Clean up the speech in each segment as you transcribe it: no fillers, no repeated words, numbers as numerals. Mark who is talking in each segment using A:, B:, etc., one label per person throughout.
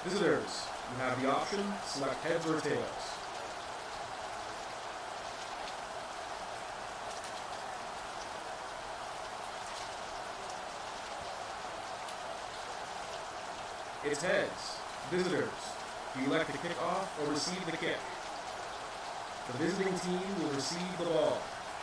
A: Visitors, you have the option, select heads or tails. It's heads. Visitors, do you elect to kick off or receive the kick? The visiting team will receive the ball.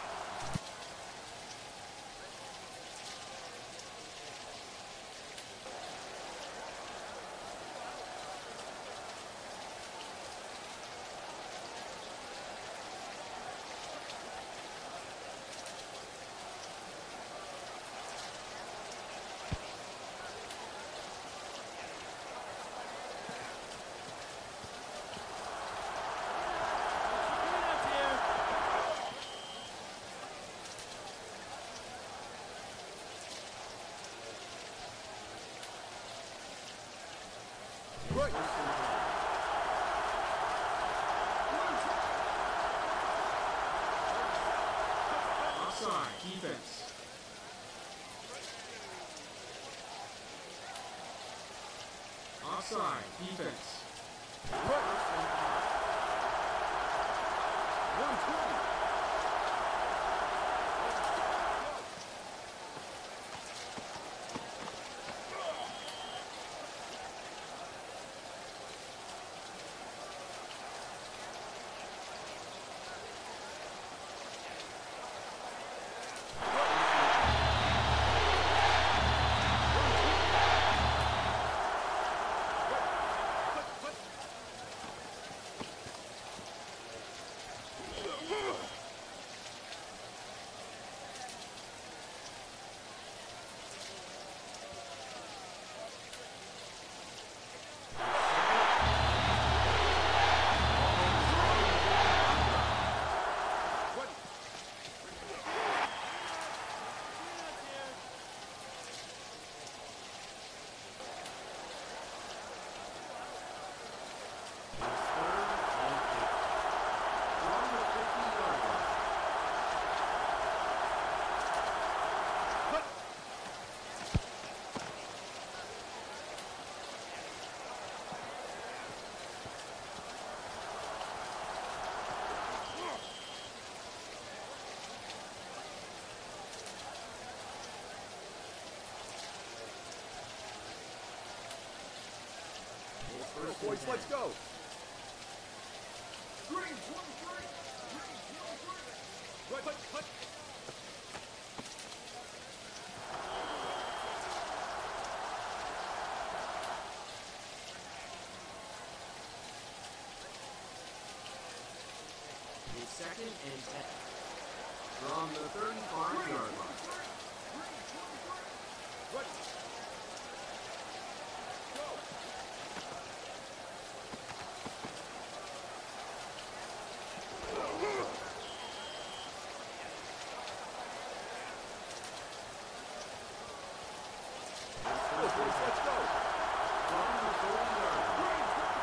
A: Offside, defense. Offside, defense. 120.
B: Boys, let's go. Right.
C: It's second and 10. From the 35-yard line.
B: Let's go.
C: From the 40-yard line.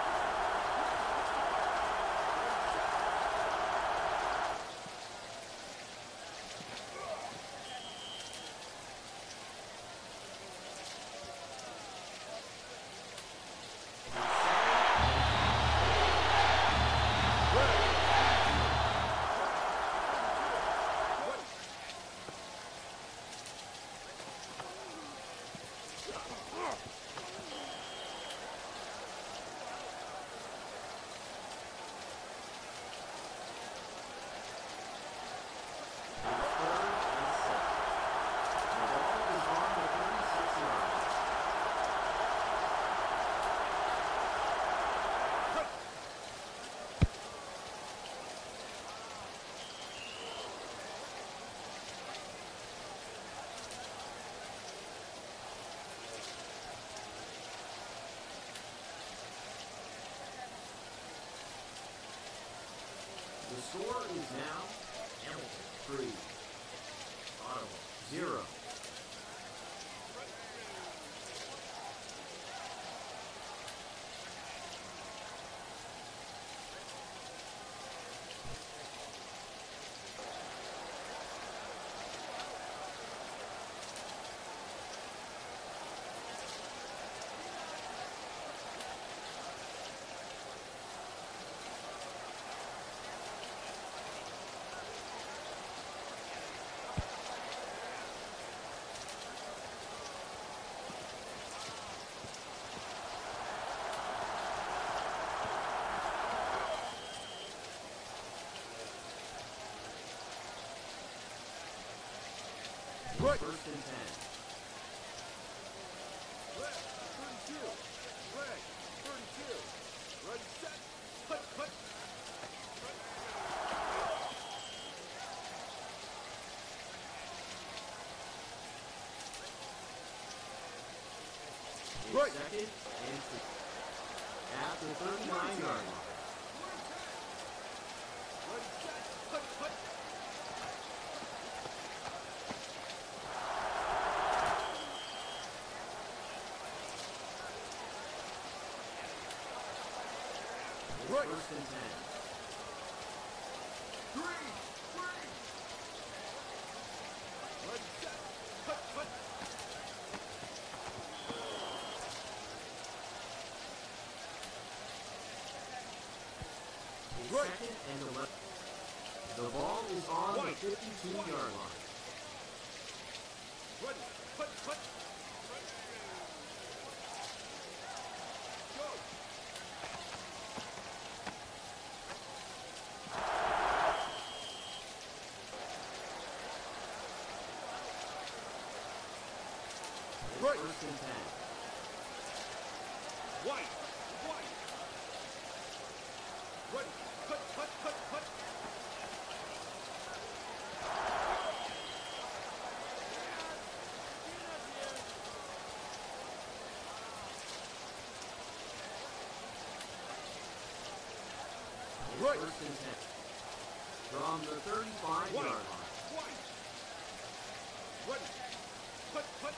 C: The score is now Hamilton 3, Ottawa 0.
B: Right.
C: First and 10.
B: Red, 32. Red, 32. Ready, set. Put, put. Right.
C: Second and 2. At the 39-yard line.
B: Ready, set. Put, put. Right.
C: First and 10.
B: 3. Ready, set. Put, put. Right.
C: Second and 11. The ball is on the
B: White.
C: 52-yard line.
B: Ready, put, put. Go. Right.
C: First and 10.
B: White. Ready, put, put, put, put. Right.
C: First and 10. From the 35-yard
B: White.
C: line.
B: White. Ready, put, put.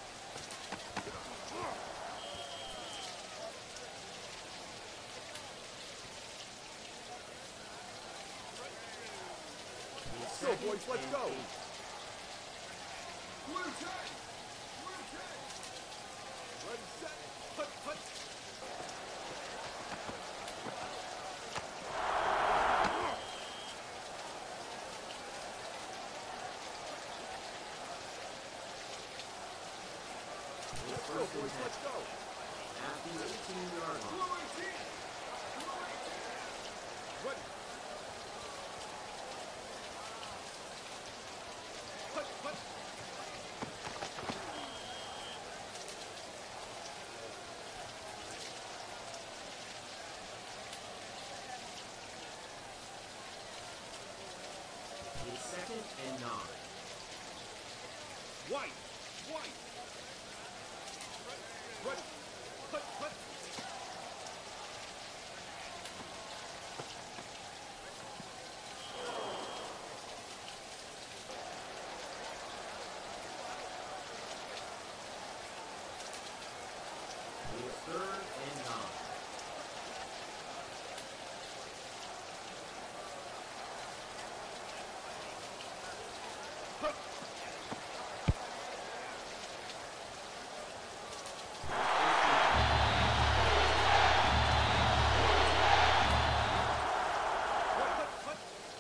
B: Go, boys, let's
C: And
B: go.
C: 8.
B: Blue tag. Ready, set, put, put. Let's go, boys, let's go.
C: At the 18-yard line.
B: Ready. Put, put.
C: It's second and 9.
B: White. Ready. Put, put.
C: It's third and 9.
B: Put. Put, put.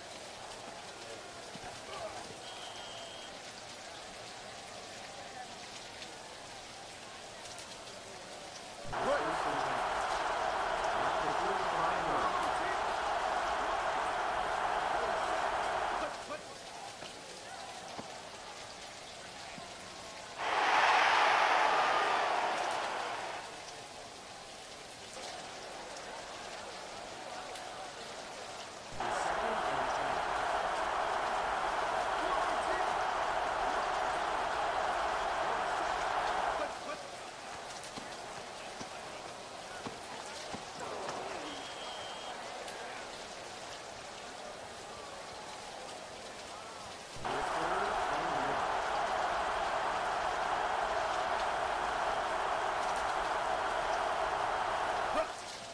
B: Right.
C: First and 10. At the 45-yard line.
B: Put, put.
C: It's second and 10.
B: Put, put.
C: It's third and 1.
B: Put.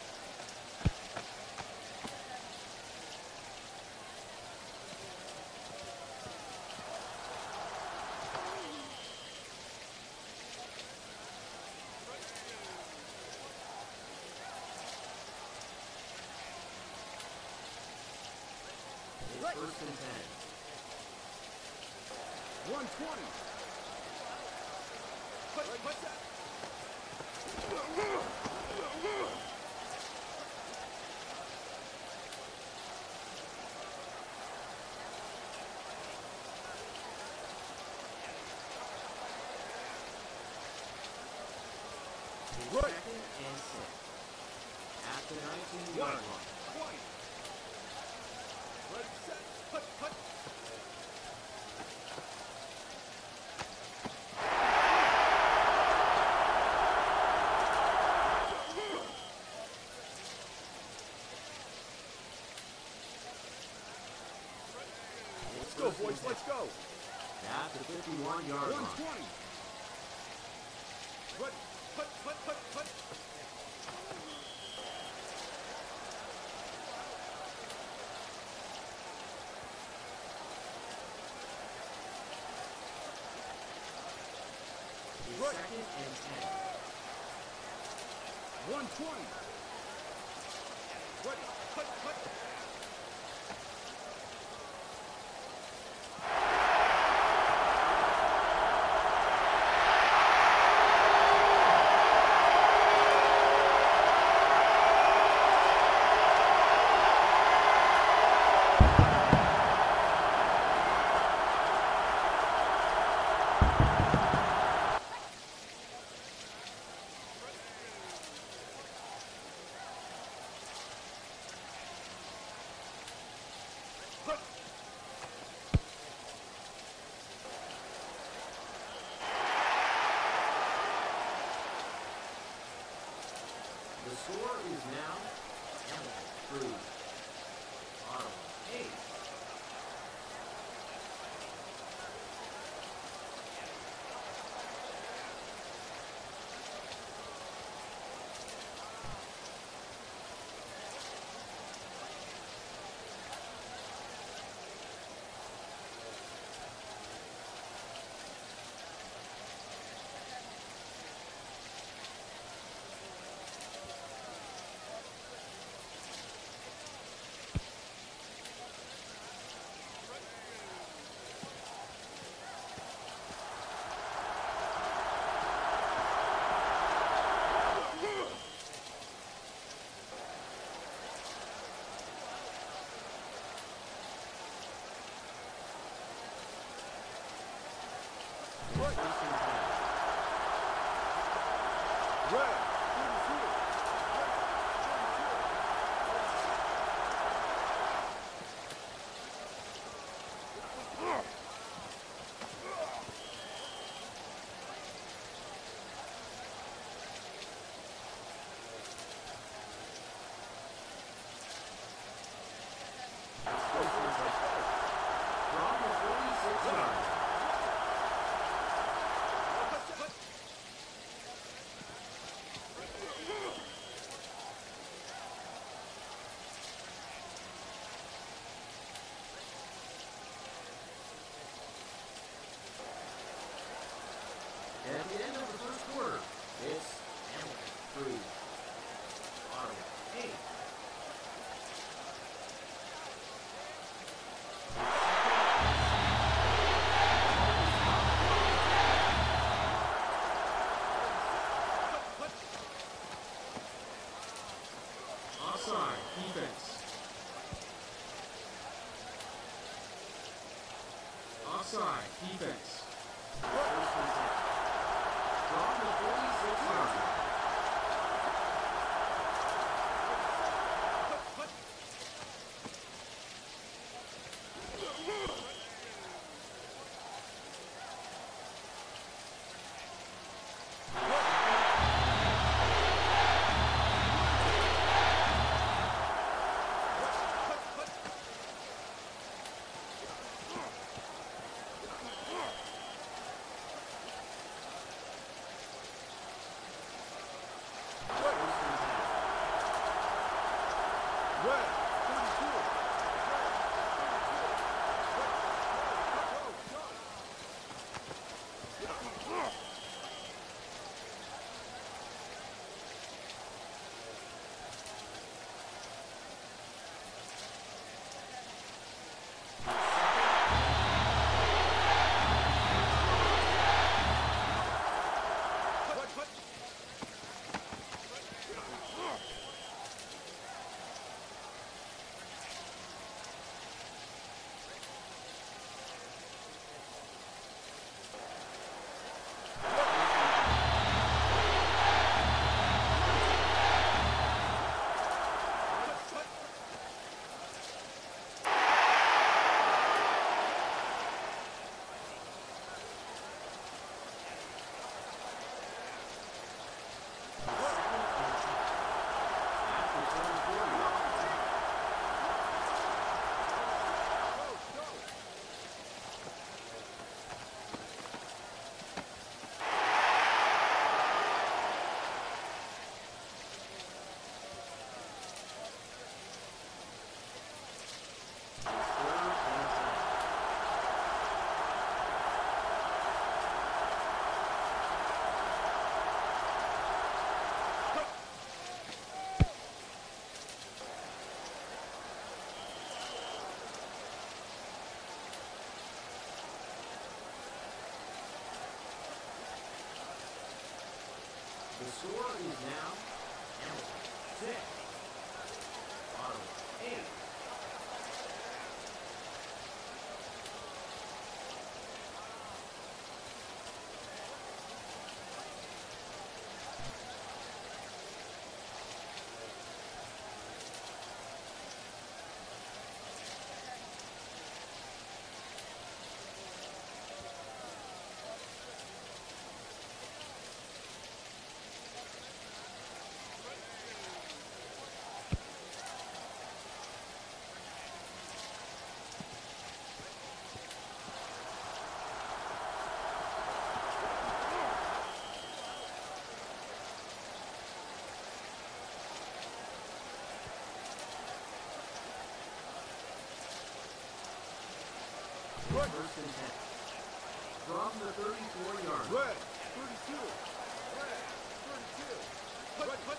C: It's
B: Right.
C: first and 10.
B: 120. Put, put that.
C: It's
B: Right.
C: second and 6. At the 19-yard line.
B: 20. Ready, set, put, put. Let's go, boys, let's go.
C: At the 51-yard line.
B: 120. Ready, put, put, put, put.
C: It's
B: Right.
C: second and 10.
B: 120. Ready, put, put. Put.
C: The score is now Hamilton 3, Ottawa 8.
B: Right. Red. 32.
C: From the 46-yard line. At the end of the first quarter, it's Hamilton 3, Ottawa 8.
A: Offside, defense. Offside, defense.
C: First and 10. From the 46-yard line. The score is now Hamilton 6, Ottawa 8.
B: Red.
C: First and 10. From the 34-yard line.
B: Red. 32. Red. 32. Put, put.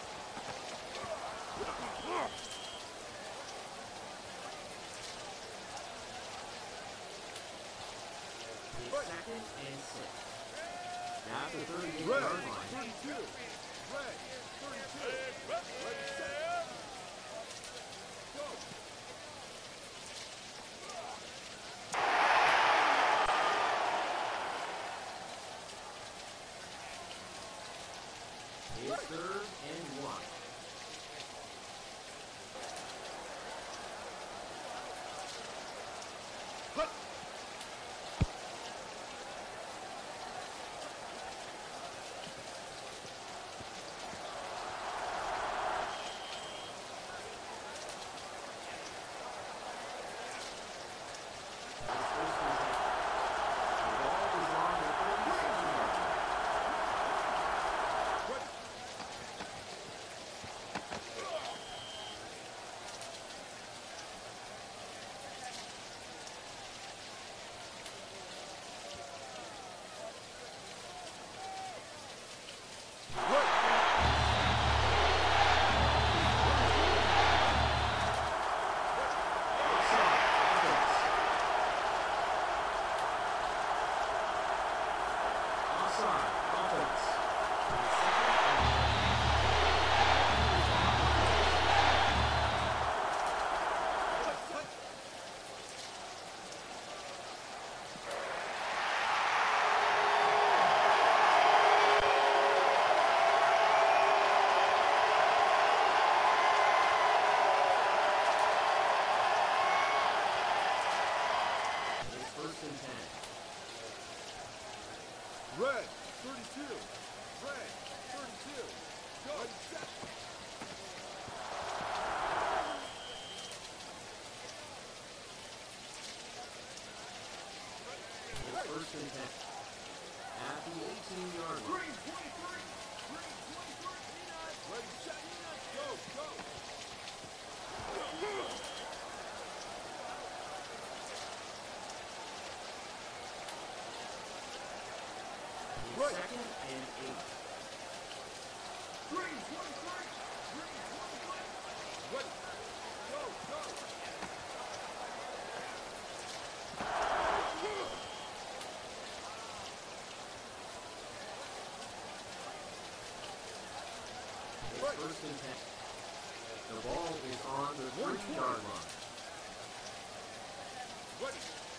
C: It's second and 6. At the 38-yard
B: Red.
C: line.
B: 32. Red. 32. Ready, set. Go.
C: It's third and 1.
B: Put.
C: It's first and 10. The ball is on the 37-yard line.
B: Ready.
C: Offside, offense. Offside, offense. It's first and 10.
B: Red. 32. Red. 32. Go. Ready, set.
C: It's first and 10. At the 18-yard line.
B: Green 23. Green 23. Ready, set. Go. Go.
C: It's
B: Right.
C: second and 8.
B: Green 23. Green 23. Ready. Go. Go.
C: It's first and 10. The ball is on the 3-yard line.
B: Ready.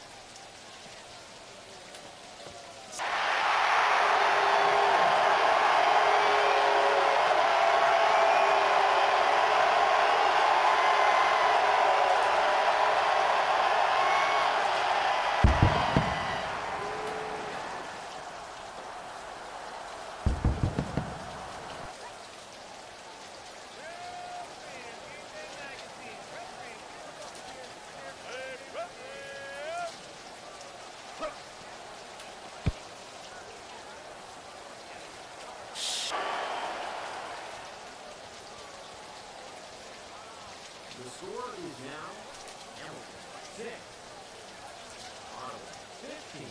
C: The score is now Hamilton 6, Ottawa 15.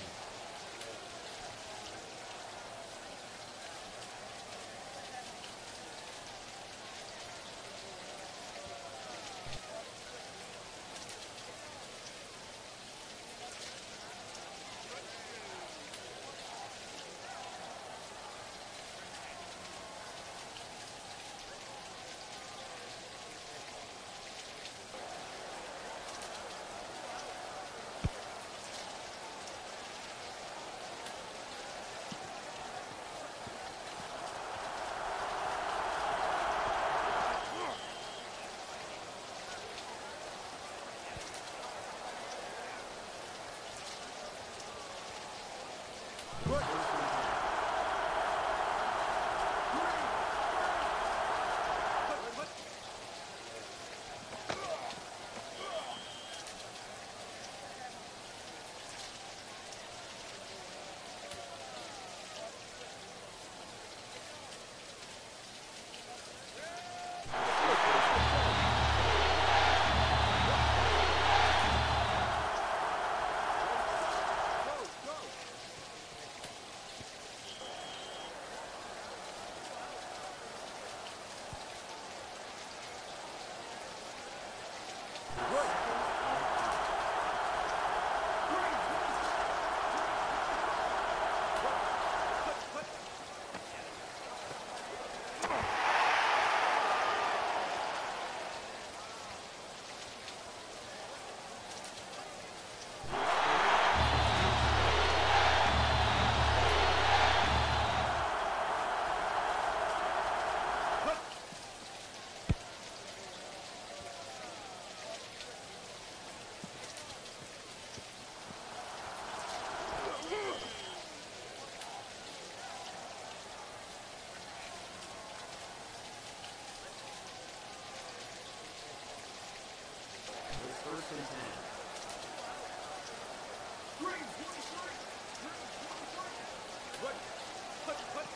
B: Right.
C: It's first and 10.
B: Right. Hut, hut.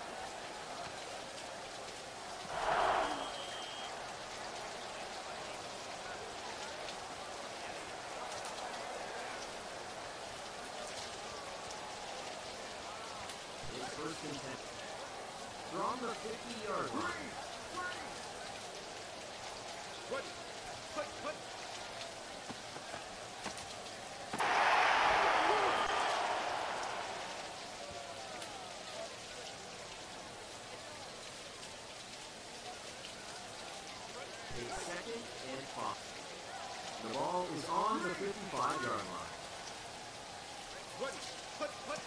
C: It's first and 10. From the 50-yard line.
B: Ready. Hut, hut.
C: It's second and 5. The ball is on the 55-yard line.
B: Ready. Hut, hut.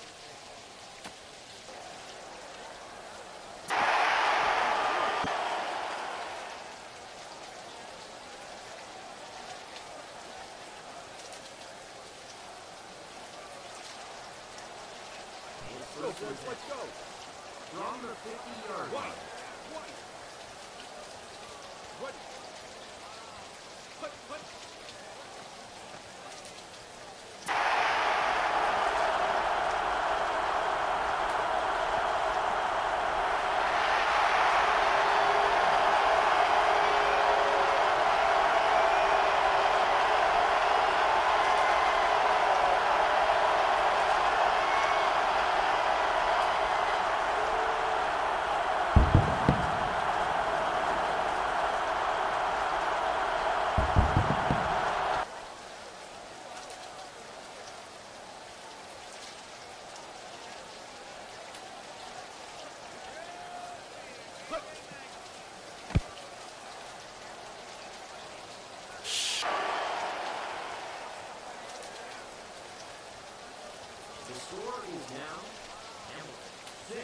C: It's
B: Go,
C: first and
B: boys,
C: 10.
B: let's go.
C: From the 50-yard
B: One.
C: line.
B: One. Ready. Hut, hut.
C: The score is now Hamilton 6,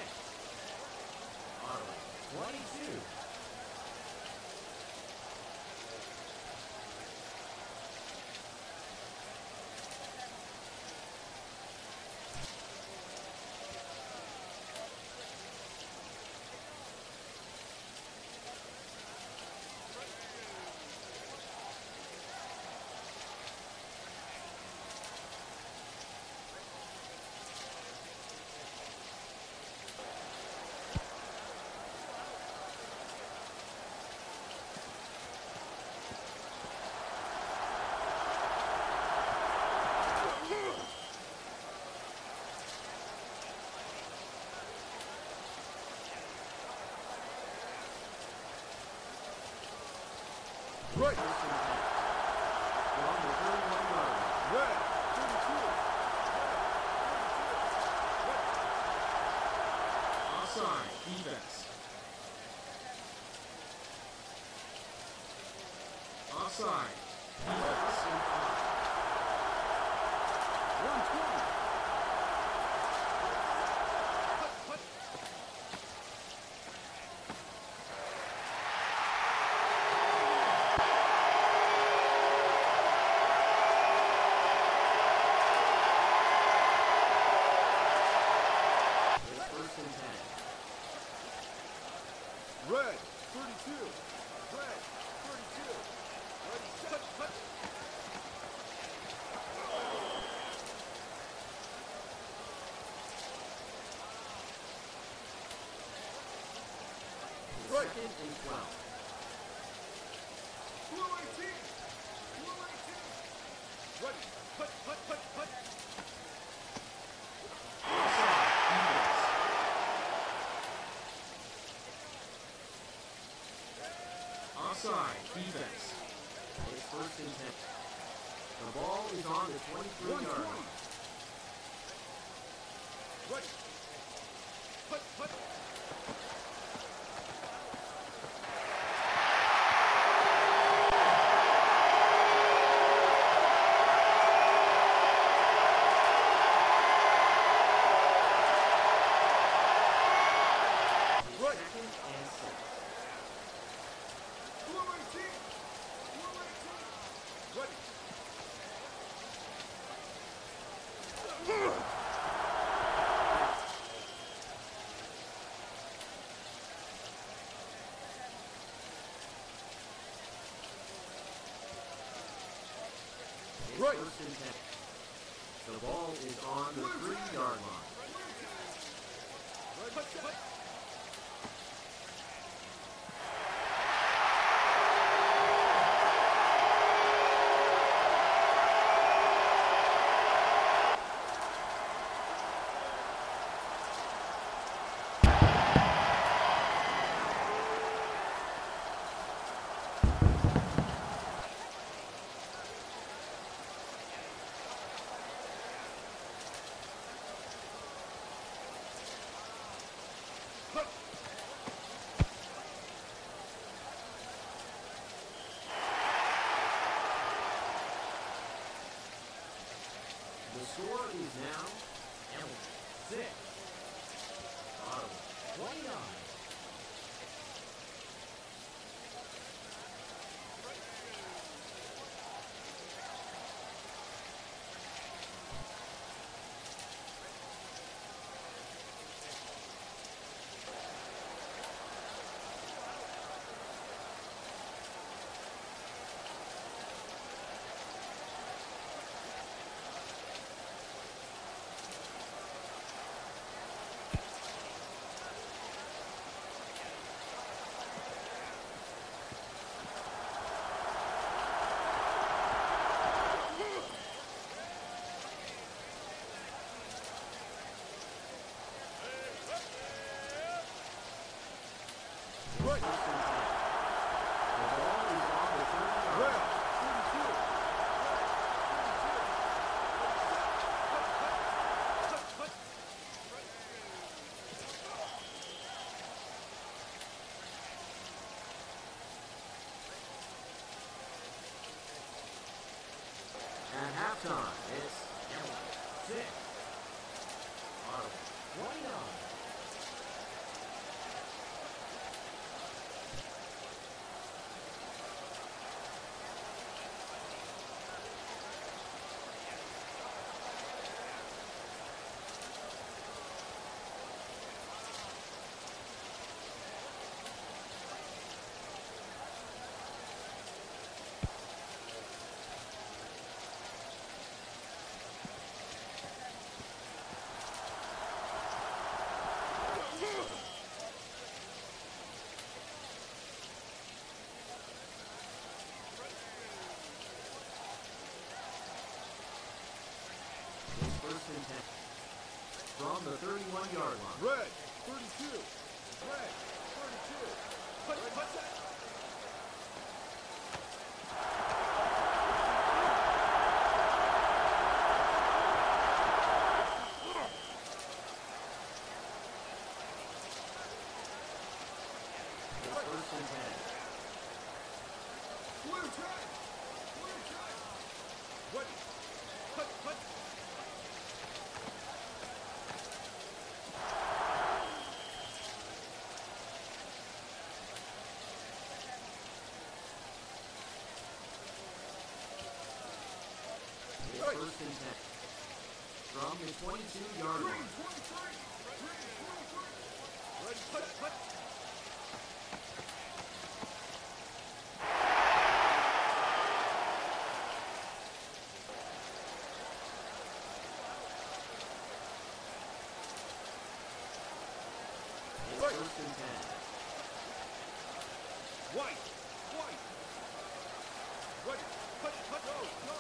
C: Ottawa 22.
B: Right.
C: From the 31-yard line.
B: Red. 32.
A: Offside. Defense. Offside. Defense.
B: 120. Hut, hut.
C: It's first and 10.
B: Red. 32. Red. 32. Ready, set, hut. Right.
C: Second and 12.
B: Blue 18. Blue 18. Ready, hut, hut, hut, hut.
A: Offside. Defense. Offside. Defense.
C: It's first and 10. The ball is on the 23-yard line.
B: Ready. Hut, hut.
C: Second and 6.
B: Blue 18. Blue 18. Ready.
C: It's
B: Right.
C: first and 10. The ball is on the 3-yard line.
B: Hut, hut. Hut.
C: The score is now Hamilton 6, Ottawa 29.
B: Right.
C: The ball is on the 30-yard
B: Red.
C: line.
B: 32. Hut, hut.
C: At halftime, it's Hamilton 6, Ottawa 29. It's first and 10. From the 31-yard line.
B: Red. 32. Red. 32. Hut, hut.
C: It's first and 10.
B: Blue 10. Blue 10. Ready. Hut, hut.
C: It's first and 10. From the 22-yard
B: Green
C: line.
B: 23. Green 23. Ready. Hut, hut.
C: It's
B: Right.
C: first and 10.
B: White. White. Ready. Hut, hut. Go. Go.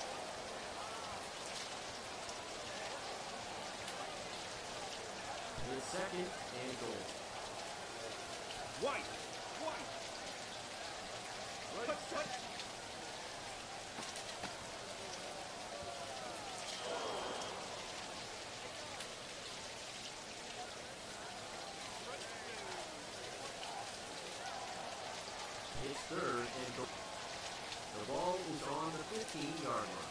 C: It's It's second and goal.
B: White. Ready, set.
C: It's third and goal. The ball is on the 15-yard line.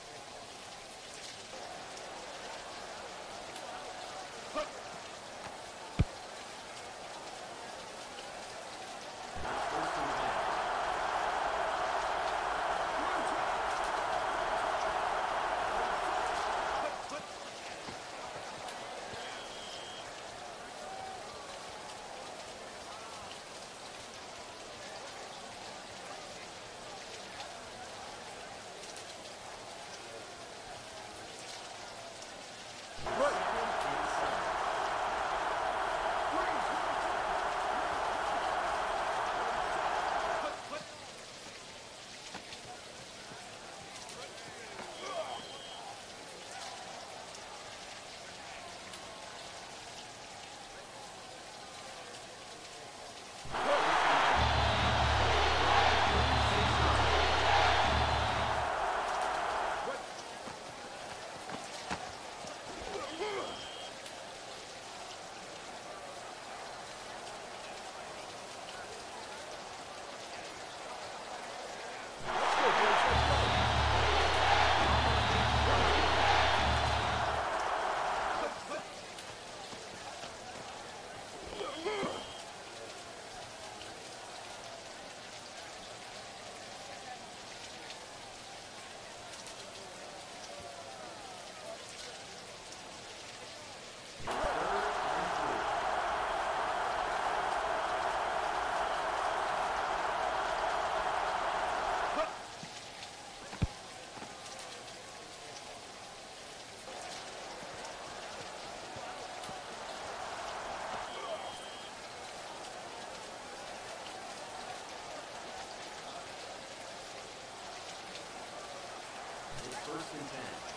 C: First and 10.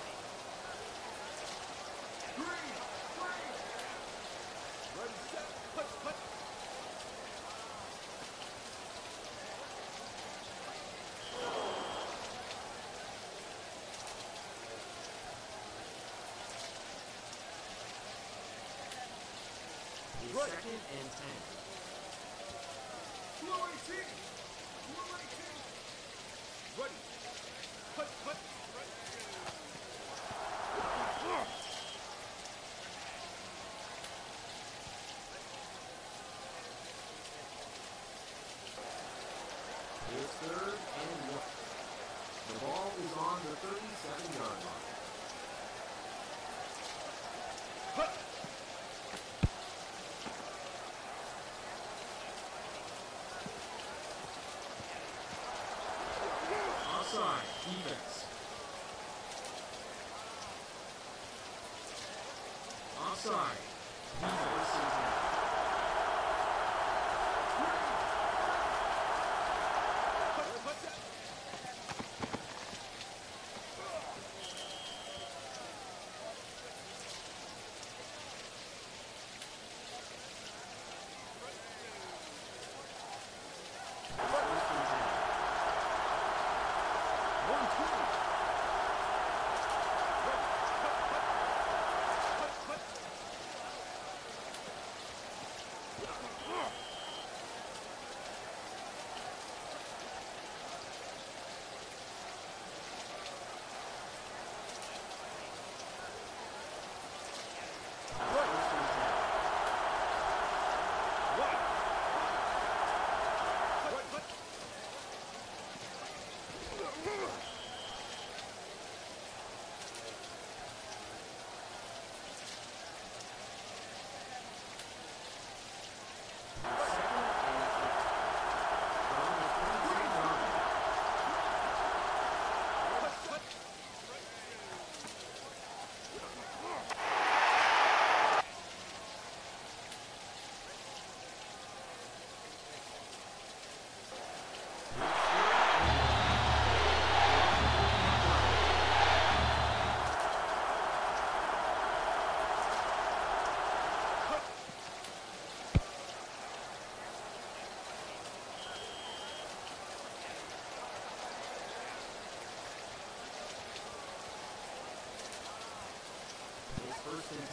B: Ready, set. Put.
C: It's second and 10.
B: Blue 18. Ready. Put.
C: It's third and 1. The ball is on the 37-yard line.
A: Offside. Defense. Offside. Defense.
C: first and 10.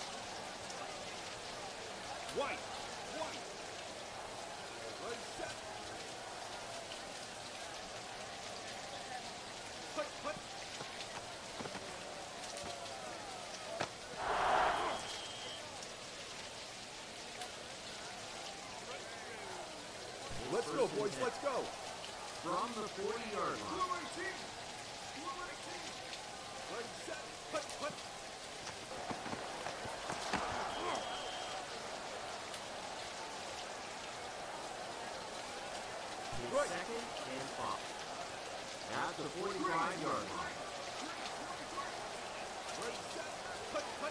B: White. Ready, set. Put. Let's go, boys. Let's go.
C: From the 40-yard line.
B: Blue 18. Ready, set. Put.
C: His second and 5. At the 45-yard line.
B: Ready, set. Put.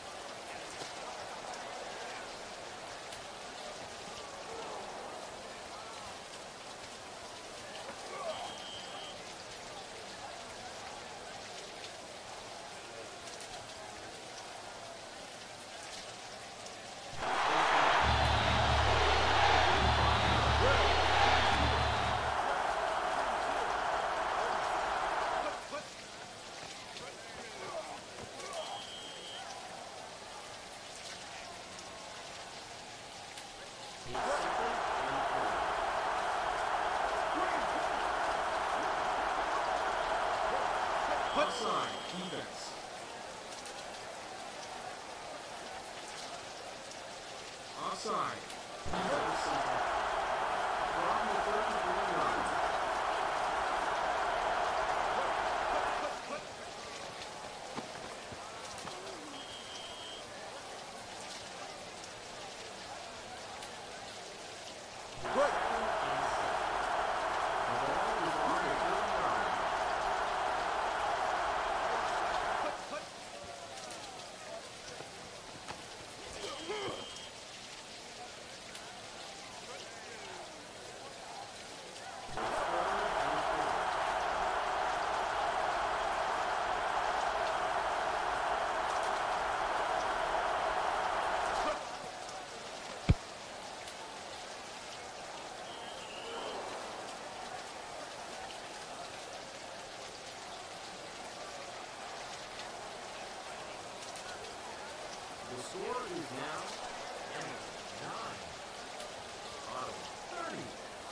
C: His second and 4.
A: Offside. Defense. Offside. Defense.
C: From the 34-yard line. The score is now Hamilton 9, Ottawa 30.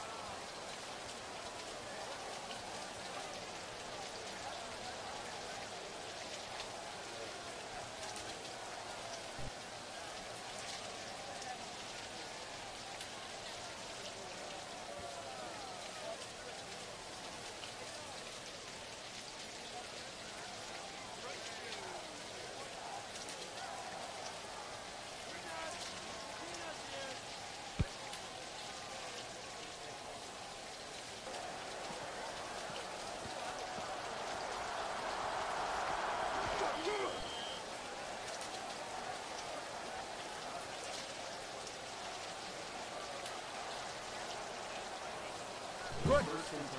B: Good.
C: First and 10.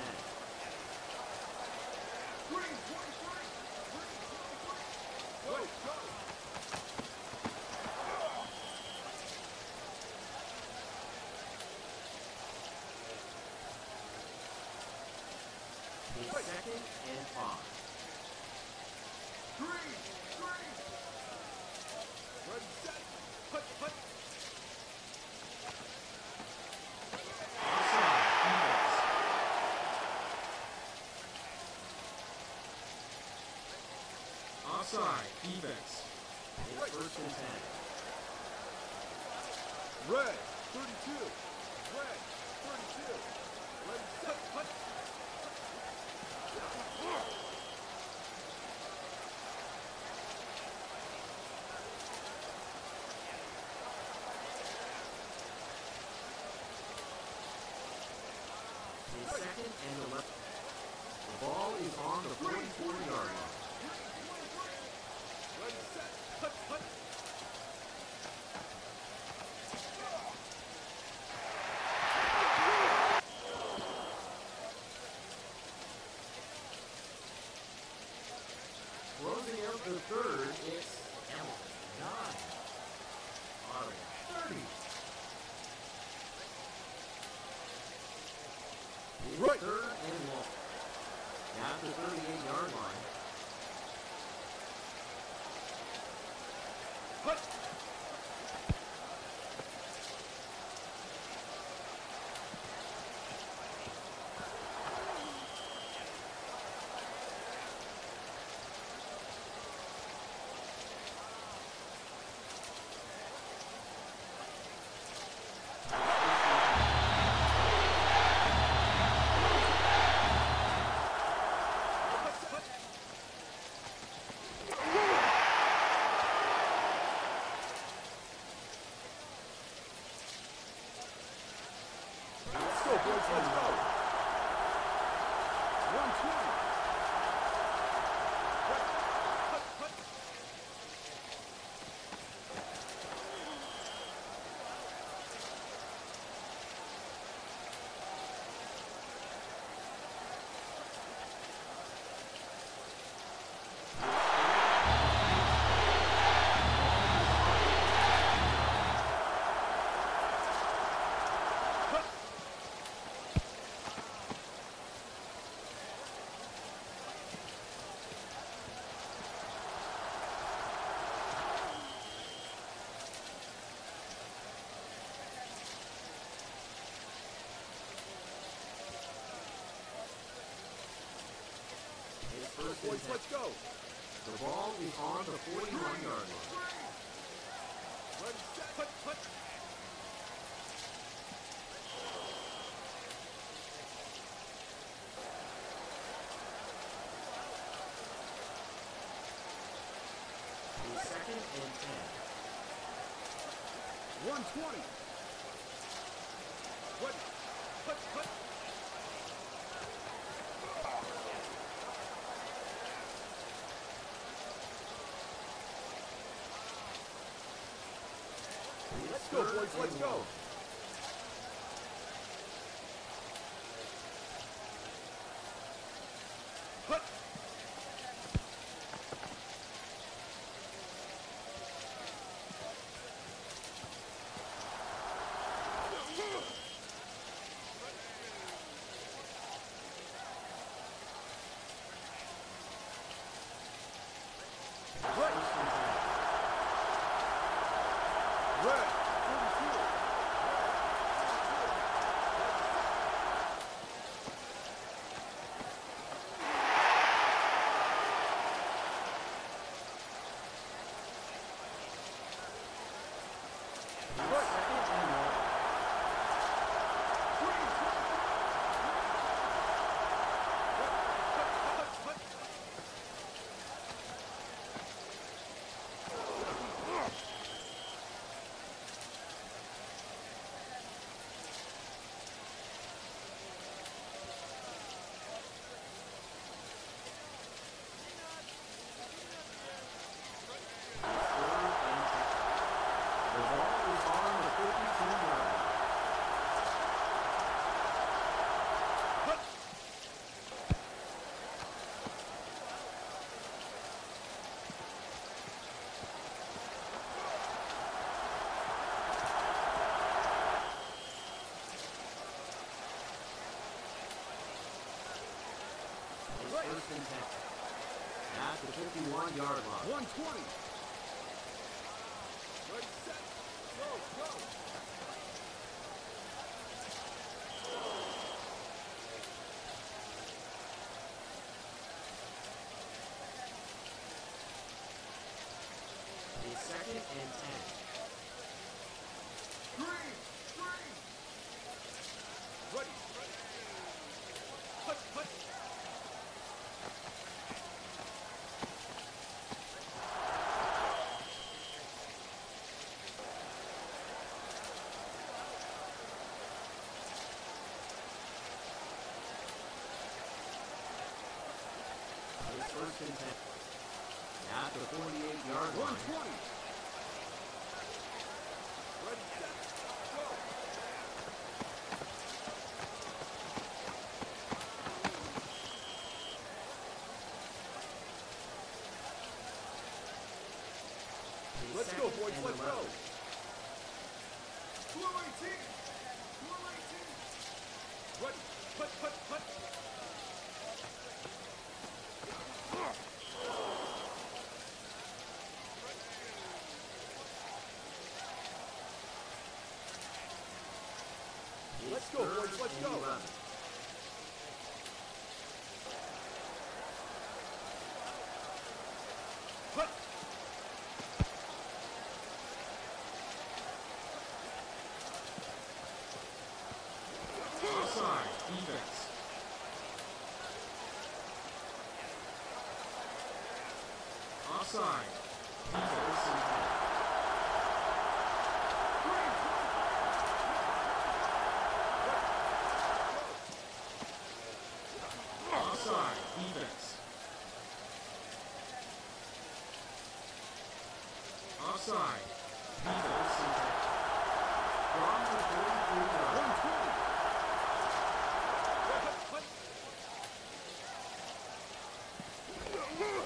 B: Green 23. Go.
C: His second and 5.
B: Green. Ready, set. Put.
A: Offside. Defense.
C: It's first and 10.
B: Red 32. Red 32. Ready, set. Put.
C: His second and 11. The ball is on the 44-yard line.
B: Ready, set. Put.
C: Closing out the third, it's Hamilton 9, Ottawa 30. It's
B: Right.
C: third and long. At the 38-yard line.
B: Hut. Let's go, boys. Let's go. 120. Hut. Hut. Boys, let's go.
C: The ball is on the 41-yard line.
B: Ready, set, hut, hut.
C: It's second and 10.
B: 120. Ready, hut, hut. Let's go, boys, let's go. Hut. Red.
C: First and 10. At the 51-yard line.
B: 120. Ready, set, go, go.
C: It's second and 10.
B: Green. Ready. Hut, hut.
C: It's first and 10. At the 48-yard line.
B: 120. Ready, set, go.
C: It's
B: Let's go,
C: second
B: boys,
C: and
B: let's
C: 11.
B: go. Blue 18. Ready, hut, hut, hut. Hut.
A: Offside. Defense. Offside. Defense. Offside. Defense. Offside. Defense. From the 43-yard.
B: 120.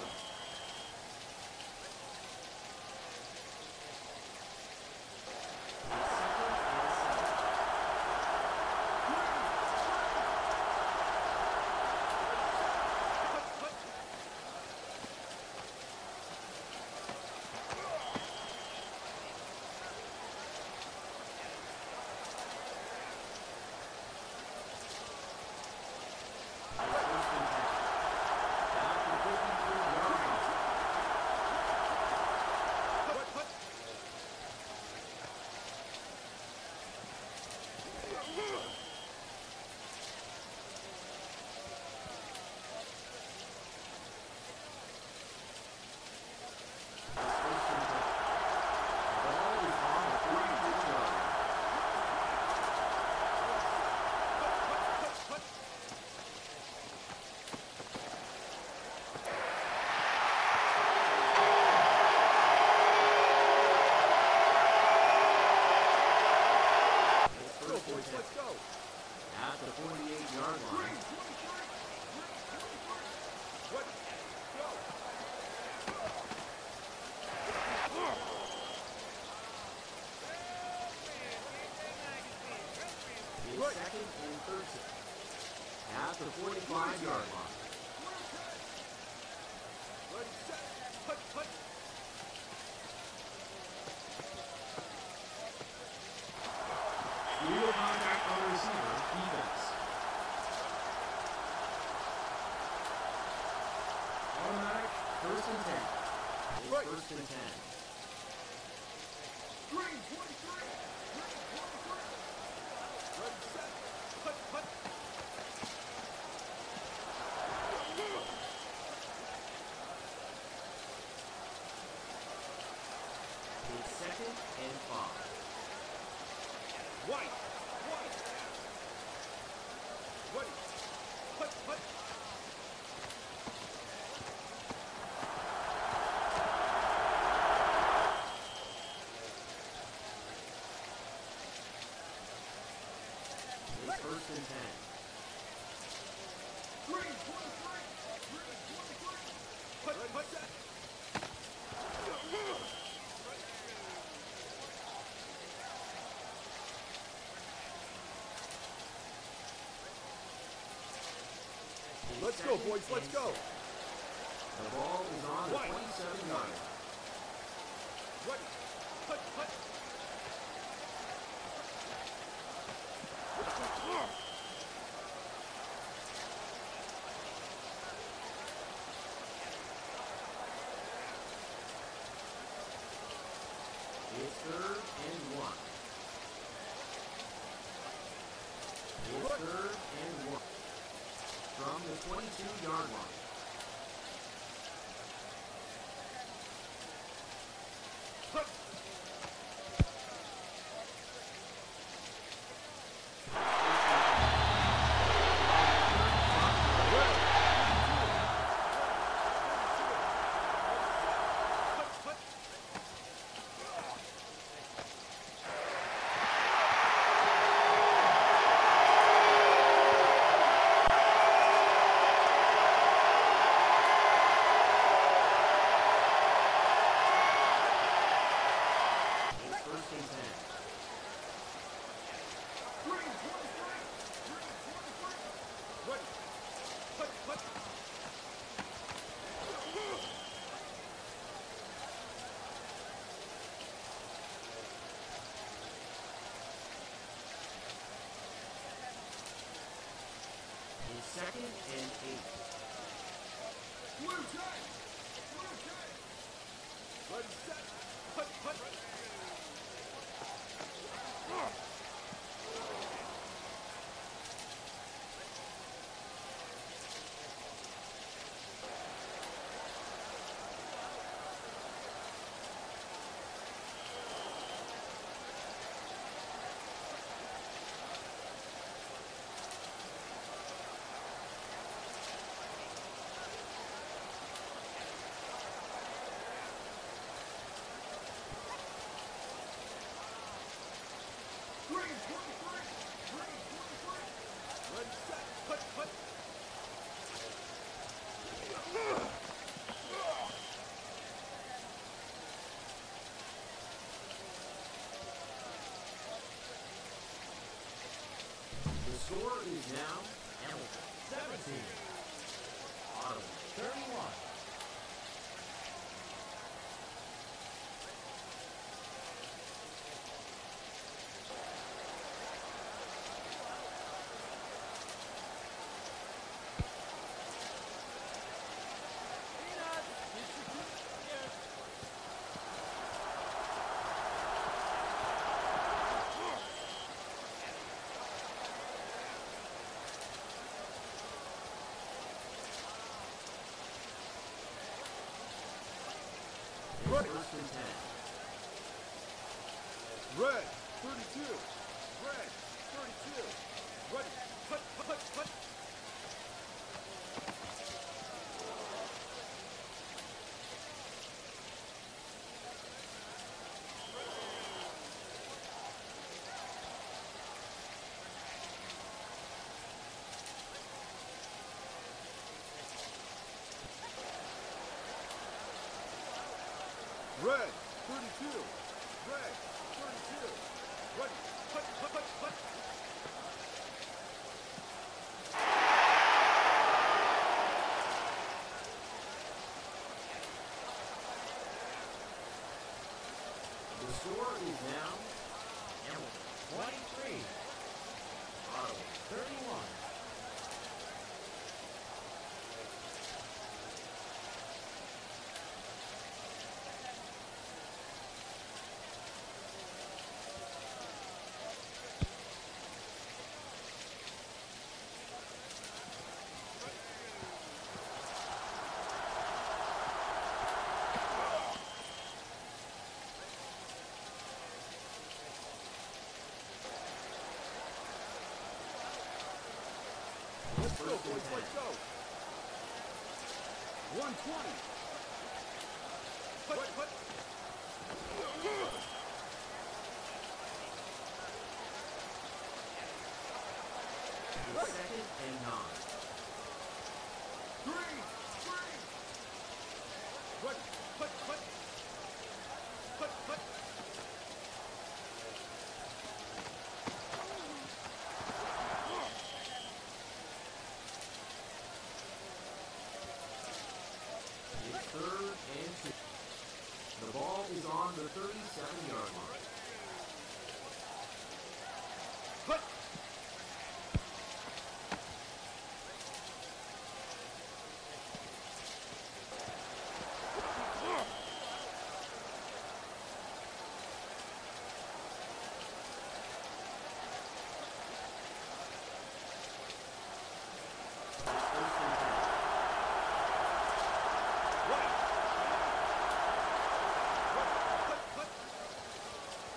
B: Let's go.
C: At the 48-yard line.
B: What? Go.
C: It's second and 13. At the 45-yard line.
B: Ready, set, hut, hut.
A: Illegal contact on the receiver. Defense. Automatic. First and 10.
C: It's
B: Right.
C: first and 10.
B: Green 23. Green 23. Ready, set, hut, hut.
C: It's second and 5.
B: White. White. Ready. Hut, hut.
C: It's first and 10.
B: Green 23. Green 23. Hut, hut, set. Let's go, boys. Let's go.
C: The ball is on the
B: White.
C: 27-yard.
B: Ready. Hut, hut.
C: It's third and 1. It's third and 1. From the 22-yard line.
B: Hut. Hut, hut.
C: It's first and 10.
B: Green 23. Green 23. Ready. Hut, hut.
C: It's second and 8.
B: Blue tag. Blue tag. Ready, set, put, put. Ready, set, put, put.
C: The score is now Hamilton 17, Ottawa 31.
B: Ready.
C: First and 10.
B: Red, 32. Red, 32. Ready, put, put, put. Red, 32. Red, 32. Ready, put, put, put, put.
C: The score is now Hamilton 23, Ottawa 31.
B: Let's go,
C: First and
B: boys,
C: 10.
B: let's go. 120. Put, put.
C: It's second and 9.
B: Three. Ready, put, put. Put, put.
C: It's third and 2. The ball is on the 37-yard line.
B: Put.
C: It's first and 10.
B: Right. Put, put.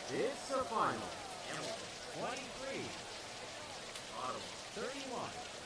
C: It's the final. Hamilton 23, Ottawa 31.